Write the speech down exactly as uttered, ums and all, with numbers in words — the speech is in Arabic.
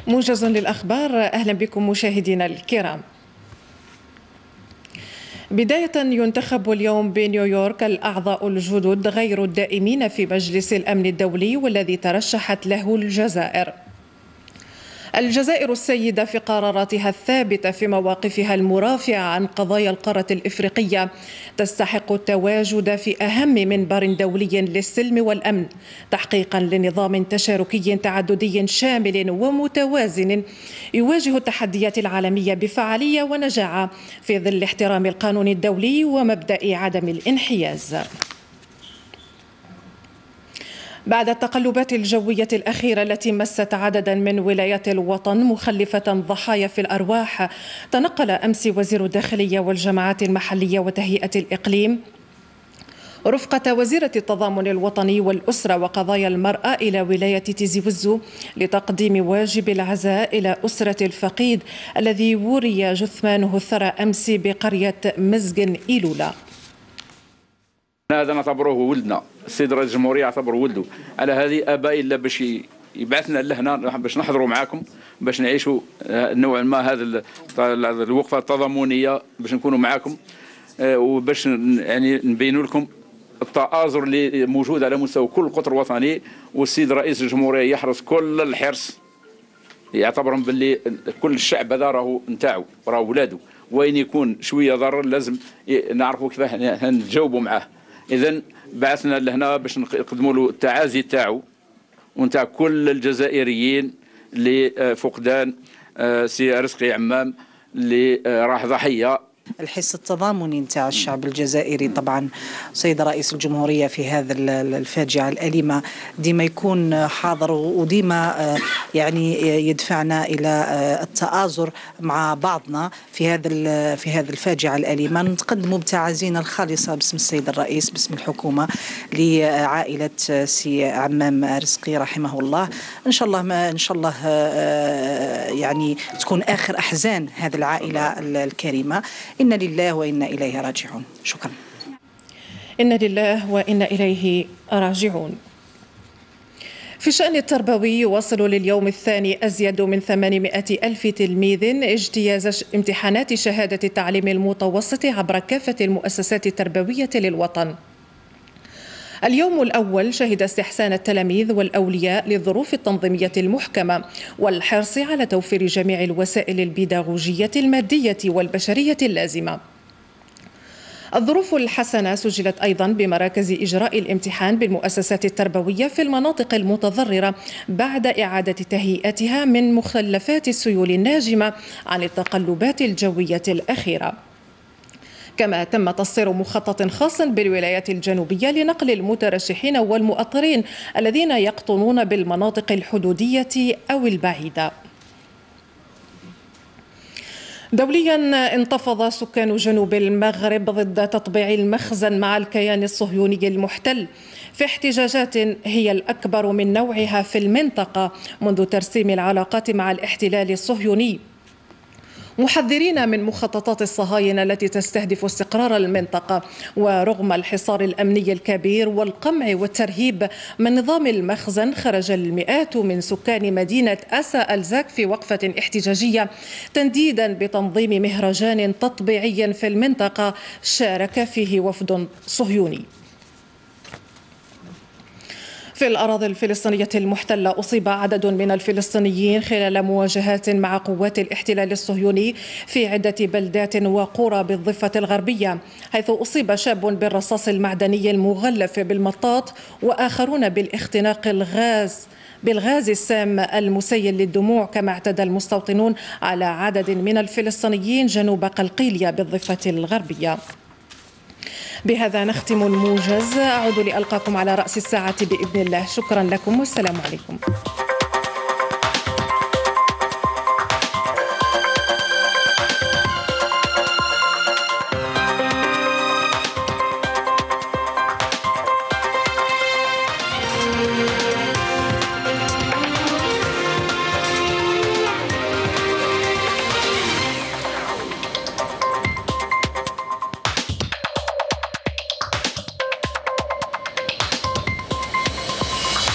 موجز للأخبار. أهلا بكم مشاهدينا الكرام. بداية، ينتخب اليوم بنيويورك الأعضاء الجدد غير الدائمين في مجلس الأمن الدولي والذي ترشحت له الجزائر. الجزائر السيدة في قراراتها الثابتة في مواقفها المرافعة عن قضايا القارة الإفريقية تستحق التواجد في أهم منبر دولي للسلم والأمن، تحقيقا لنظام تشاركي تعددي شامل ومتوازن يواجه التحديات العالمية بفعالية ونجاعة في ظل احترام القانون الدولي ومبدأ عدم الانحياز. بعد التقلبات الجوية الأخيرة التي مست عددا من ولايات الوطن مخلفة ضحايا في الأرواح، تنقل أمس وزير الداخلية والجماعات المحلية وتهيئة الإقليم رفقة وزيرة التضامن الوطني والأسرة وقضايا المرأة إلى ولاية تيزي وزو لتقديم واجب العزاء إلى أسرة الفقيد الذي وري جثمانه الثرى أمس بقرية مزق إيلولا. هذا نعتبروه ولدنا، السيد رئيس الجمهورية يعتبره ولده، على هذه اباء الا باش يبعثنا لهنا باش نحضروا معاكم، باش نعيشوا نوعا ما هذا الوقفة التضامنية، باش نكونوا معاكم وباش يعني نبينوا لكم التآزر اللي موجود على مستوى كل القطر الوطني. والسيد رئيس الجمهورية يحرص كل الحرص، يعتبرهم باللي كل الشعب هذا راهو نتاعو، راهو ولاده، وين يكون شوية ضرر لازم نعرفوا كيفاه نجاوبوا معاه. إذن بعثنا لهنا باش نقدموا له التعازي تاعو ونتاع كل الجزائريين لفقدان سي رزقي عمام اللي راح ضحية. الحس التضامني نتاع الشعب الجزائري طبعا سيد رئيس الجمهورية في هذا الفاجعة الأليمة ديما يكون حاضر، وديما يعني يدفعنا إلى التآزر مع بعضنا في هذا في هذا الفاجعة الأليمة. نتقدم بتعازينا الخالصة باسم السيد الرئيس باسم الحكومة لعائلة سي عمام رزقي رحمه الله. إن شاء الله ما إن شاء الله يعني تكون آخر أحزان هذه العائلة الكريمة. إن لله وإنا إليه راجعون. شكرا. إن لله وإنا إليه راجعون. في الشأن التربوي، يواصل لليوم الثاني أزيد من ثمانمائة ألف تلميذ اجتياز امتحانات شهادة التعليم المتوسط عبر كافة المؤسسات التربوية للوطن. اليوم الأول شهد استحسان التلاميذ والأولياء للظروف التنظيمية المحكمة والحرص على توفير جميع الوسائل البيداغوجية المادية والبشرية اللازمة. الظروف الحسنة سجلت أيضا بمراكز إجراء الامتحان بالمؤسسات التربوية في المناطق المتضررة بعد إعادة تهيئتها من مخلفات السيول الناجمة عن التقلبات الجوية الأخيرة. كما تم تصدير مخطط خاص بالولايات الجنوبية لنقل المترشحين والمؤطرين الذين يقطنون بالمناطق الحدودية أو البعيدة. دوليا، انتفض سكان جنوب المغرب ضد تطبيع المخزن مع الكيان الصهيوني المحتل في احتجاجات هي الأكبر من نوعها في المنطقة منذ ترسيم العلاقات مع الاحتلال الصهيوني، محذرين من مخططات الصهاينة التي تستهدف استقرار المنطقة. ورغم الحصار الأمني الكبير والقمع والترهيب من نظام المخزن، خرج المئات من سكان مدينة أسا الزاك في وقفة احتجاجية تنديدا بتنظيم مهرجان تطبيعي في المنطقة شارك فيه وفد صهيوني. في الأراضي الفلسطينية المحتلة، أصيب عدد من الفلسطينيين خلال مواجهات مع قوات الاحتلال الصهيوني في عدة بلدات وقرى بالضفة الغربية، حيث أصيب شاب بالرصاص المعدني المغلف بالمطاط، وآخرون بالاختناق الغاز بالغاز السام المسيل للدموع، كما اعتدى المستوطنون على عدد من الفلسطينيين جنوب قلقيلية بالضفة الغربية. بهذا نختم الموجز. أعود لألقاكم على رأس الساعة بإذن الله. شكرا لكم والسلام عليكم.